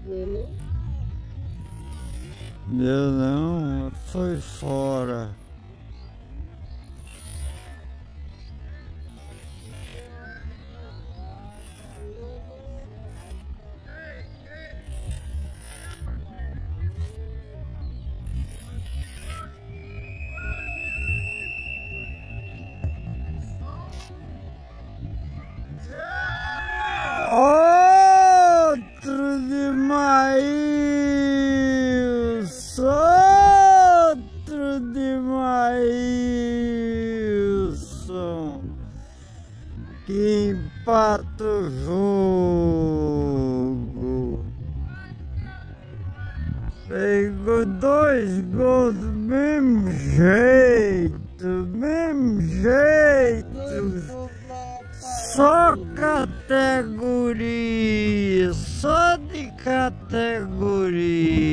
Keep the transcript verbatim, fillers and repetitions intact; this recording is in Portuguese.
dele. Eu não, foi fora. Outro de Maílson, outro de Maílson, que empata o jogo. Pegou dois gols do mesmo jeito, mesmo jeito. Só categoria, só de categoria.